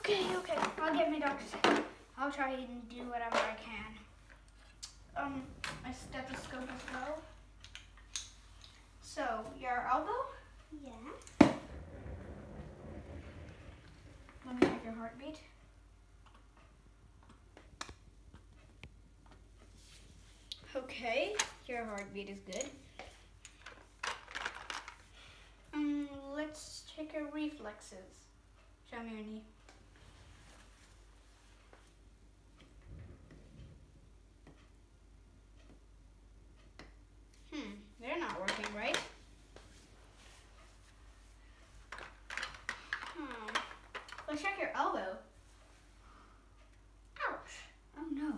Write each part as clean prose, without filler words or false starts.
Okay. I'll get my doctor's. I'll try and do whatever I can. A stethoscope as well. So, your elbow? Yeah. Let me check your heartbeat. Okay, your heartbeat is good. Let's check your reflexes. Show me your knee. They're not working right. Let's check your elbow. Ouch. Oh no.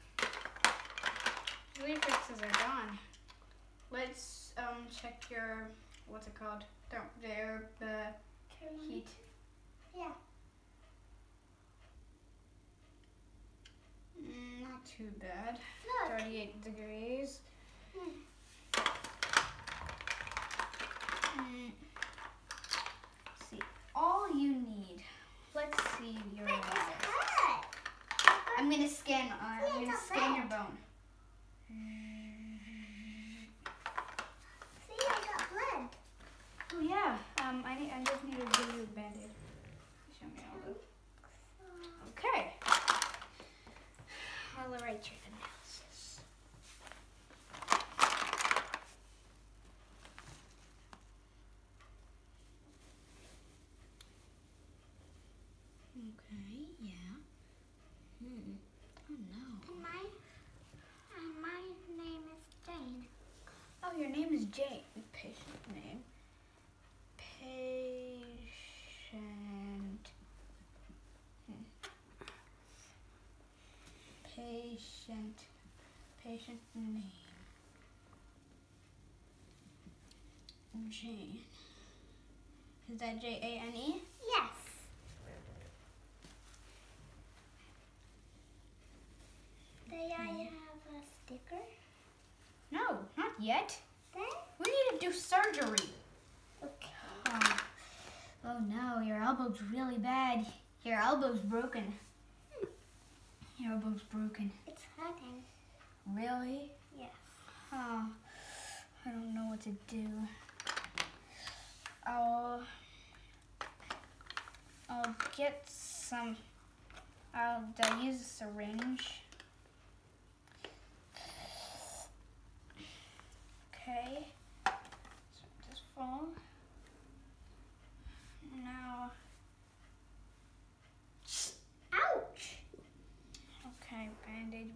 The reflexes are gone. Let's check your, what's it called? The heat. Yeah. Not too bad. Look. 38 degrees. See, all you need. Let's see your It's eyes. hurt. I'm gonna scan. I'm gonna it's scan your red. bone. See, I got blood. Oh yeah. I just need to give you a band-aid. Show me all the. Okay. I'll write your analysis. Okay. Yeah. Oh no. My name is Jane. Oh, your name is Jane. Patient name. Patient name. Jane. Is that Jane? Yes. Do I have a sticker? No, not yet. Then? We need to do surgery. Okay. Oh no, your elbow's really bad. Your elbow's broken. Your elbow's broken. It's hurting. Really? Yes. Oh, I don't know what to do. I'll get some. I'll use a syringe. Okay. So just fall. Now. Ouch. Okay, bandage.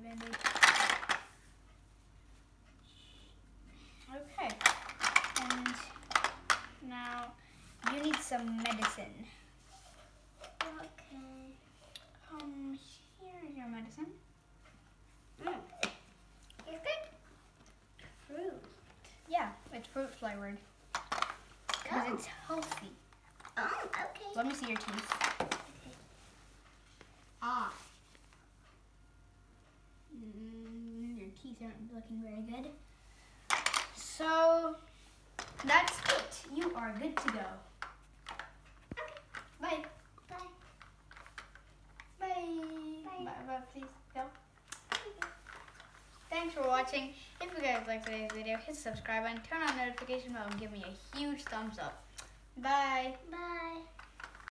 Okay. And now you need some medicine. Okay. Here's your medicine. Is it fruit? Yeah, it's fruit flavored. Because it's healthy. Oh, okay. Let me see your teeth. Okay. Ah. Your teeth aren't looking very good. So, that's it. You are good to go. Okay. Bye. Bye. Bye. Bye, please. Go. Thanks for watching. If you guys liked today's video, hit the subscribe button, turn on the notification bell, and give me a huge thumbs up. Bye. Bye.